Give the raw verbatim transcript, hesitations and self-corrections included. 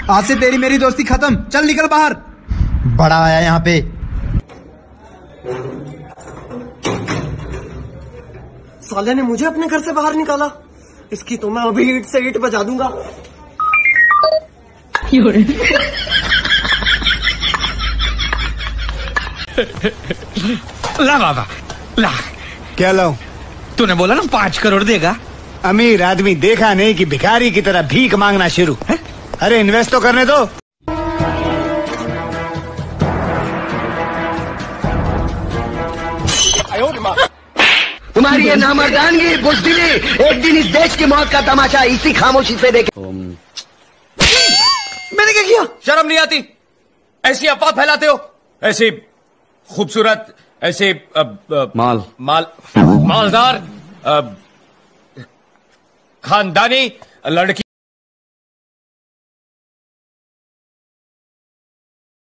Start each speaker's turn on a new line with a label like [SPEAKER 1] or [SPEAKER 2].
[SPEAKER 1] आज से तेरी मेरी दोस्ती खत्म, चल निकल बाहर।
[SPEAKER 2] बड़ा आया यहाँ पे।
[SPEAKER 3] साले ने मुझे अपने घर से बाहर निकाला, इसकी तो मैं अभी ईंट से ईंट बजा दूंगा।
[SPEAKER 4] ला बाबा ला।
[SPEAKER 5] क्या लाऊं?
[SPEAKER 4] तूने बोला ना पांच करोड़ देगा।
[SPEAKER 5] अमीर आदमी देखा नहीं कि भिखारी की तरह भीख मांगना शुरू है? अरे इन्वेस्ट तो करने दो।
[SPEAKER 6] तुम्हारी ये नामर्दानगी बुज़दिली एक दिन इस देश की मौत का तमाशा इसी खामोशी से देखे।
[SPEAKER 4] मैंने क्या किया? शर्म नहीं आती? ऐसी अफवाह फैलाते हो, ऐसी खूबसूरत, ऐसे अब, अब, माल माल मालदार अब, खानदानी लड़की